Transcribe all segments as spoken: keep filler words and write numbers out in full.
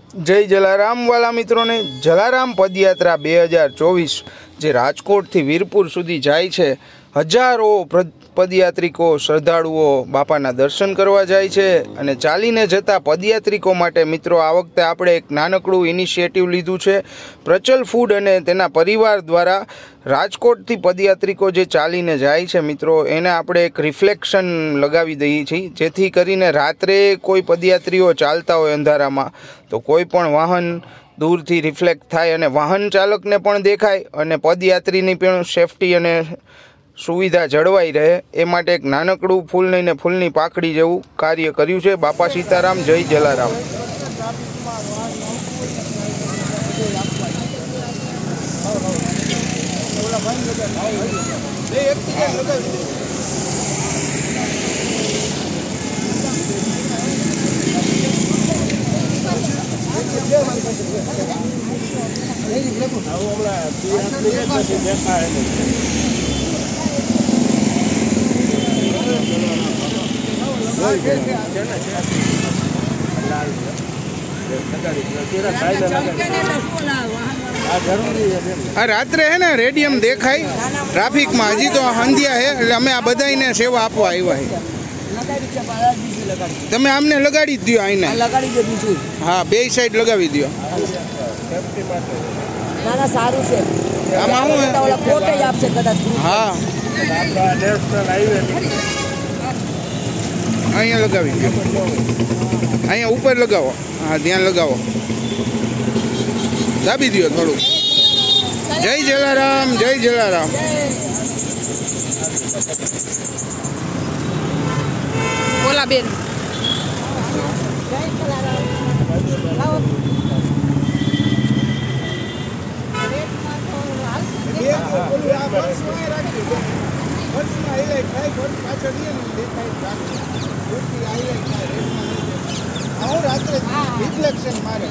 जय जलाराम वाला मित्रों ने जलाराम पदयात्रा बे हज़ार चौबीस जे राजकोट थी वीरपुर सुधी जाय छे। हजारों पदयात्रिको श्रद्धाळुओ बापाना दर्शन करवा जाय छे अने चालीने जता पदयात्रिको माटे मित्रों आ वखते आपणे एक नानकड़ुं इनिशिएटिव लीधुं छे। प्रचल फूड अने तेना परिवार द्वारा राजकोट थी पदयात्रिको जे चालीने जाय छे मित्रों एने आपणे एक रिफ्लेक्शन लगावी दઈએ छीए, जेथी करीने रात्रे कोई पदयात्रीओ चालता होय अंधारामां तो कोई पण वाहन दूरथी रिफ्लेक्ट थाय अने वाहन चालकने पण देखाय अने पदयात्रीनी पण सेफ्टी अने सुविधा जळवाई रहे ए माटे एक नानकड़ुं फूलनी ने फूलनी पाकड़ी जेवुं कार्य कर्युं छे। बापा सीताराम, जय जलाराम। आ रात्रे है ना रेडियम देखाय ट्राफिक में हजी तो हंधिया है એટલે અમે આ બધાઈને સેવા આપવા આવ્યા છે। તમે આમને લગાડી દયો આઈને લગાડી દો બીજું હા બે સાઈડ લગાવી દયો સેફટી માટે ના ના સારું છે આમાં હું ઓલા ફોટેજ આપશે કદાચ હા આપણા નેશનલ હાઈવે અહીંયા લગાવી દો અહીંયા ઉપર લગાવો હા ધ્યાન લગાવો દાબી દો થોડું। जय जलाराम, जय जलाराम। बोला बेन जय जलाराम। लाओ रिफ्लेक्शन मारे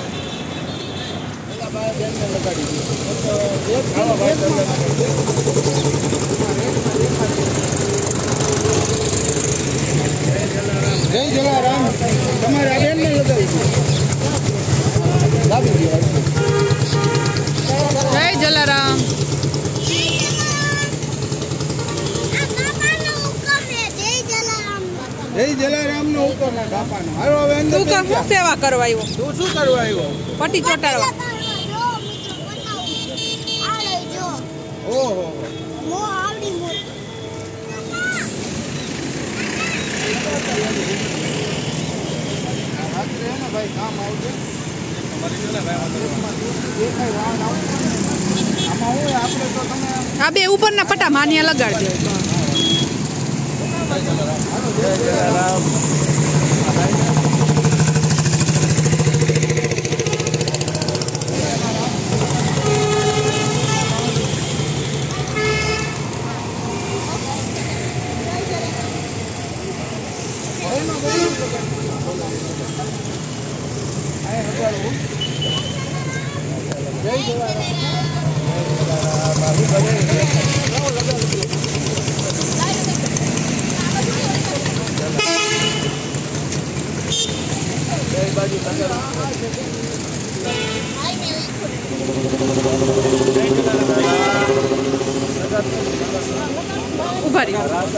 जय जलाराम तमारे बेन ने लगावी जय जलाराम। जय जलाराम नो हुकम है बापा नो। हारो હવે અંદર તું શું સેવા કરવા આવ્યો? તું શું કરવા આવ્યો? પટ્ટી ચોટાડવા। ઓહો મો આવડી મો રાત્રે ને ભાઈ કામ આવજે તમારી જોને ભાઈ દેખાય વાહન આવશે આમાં હું આપણે તો તમે આ બે ઉપરના પટા માનિયા લગાડજો। जय जलाराम। उभारी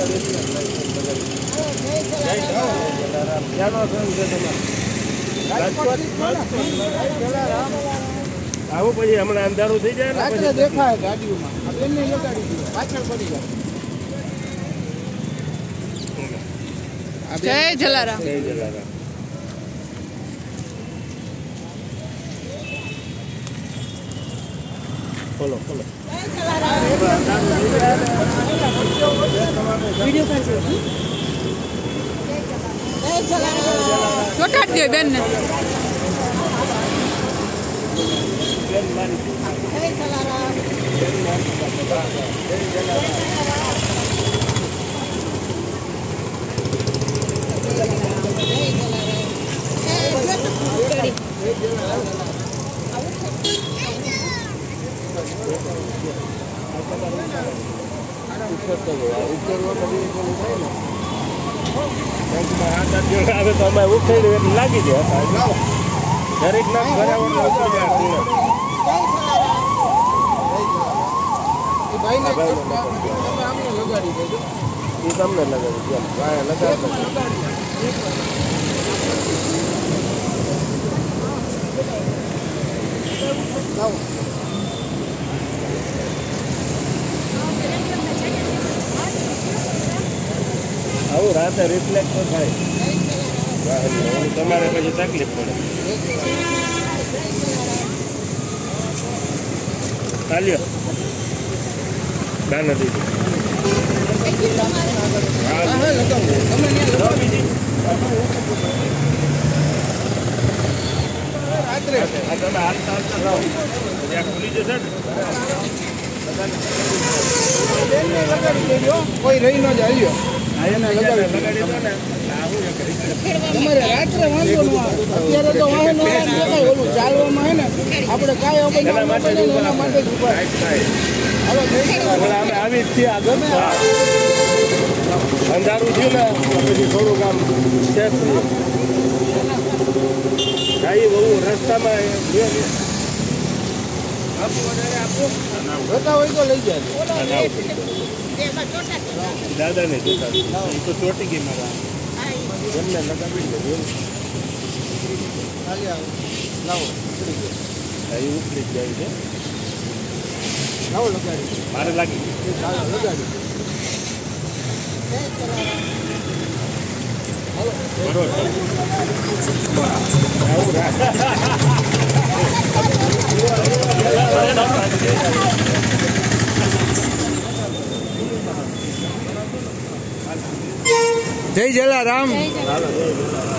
આવું પછી હમણાં અંધારું થઈ જાય ને પછી દેખાય ગાડીઓમાં આ બેનને લગાડી દીધો પાછળ પડી જાય। જય જલારામ, જય જલારામ। બોલો બોલો वीडियो कर छो जय जलाराम छोटाड दियो बेन ने जय जलाराम जय जलाराम। लागी जाए દરેક ના બરાબર ભાઈને લગાડી દેજો. એ તમને લગાડી લગાડી આવું રાતે રિફ્લેક્ટ તો થાય તમારે પછી તકલીફ પડે. ચાલ્યો દાના દીધી કોઈ રહી ન જાય. તમારે રાત્રે વાંધો ન આવે. અત્યારે તો વાહન ઓલું ચાલવામાં હે ને આપણે કાંઈ એના માટે જ ઉભા. અમે આવી જ છીએ આગળ અંધારું થયું ને પછી થોડુંક આમ સેફ થયું. ગાઈ બહુ રસ્તામાં જોતા હોય તો લઈ જાય. દાદા ને જોતા એ તો ચોટી ગઈ મારા એમને લગાવી લીધું. લાવો ઉપડી જ જાય છે. લાવો લગાડી મારે લાગી લગાડી જય જલારામ.